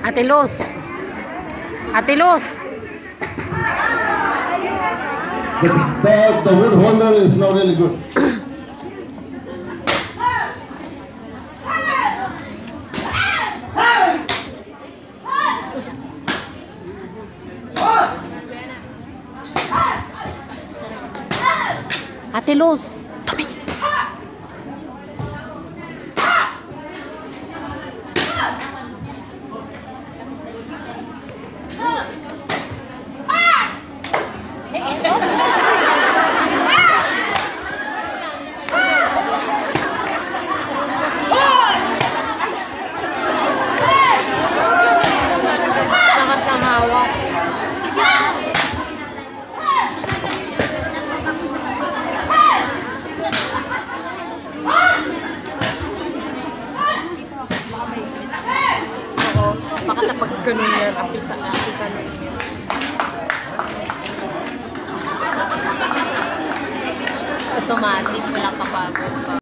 Ate Luz. Ate Luz. The wood holder is not really good. Ate Luz. Baka sa pagganun yan, apisa na kita na yan. Automatic, walang kapagod.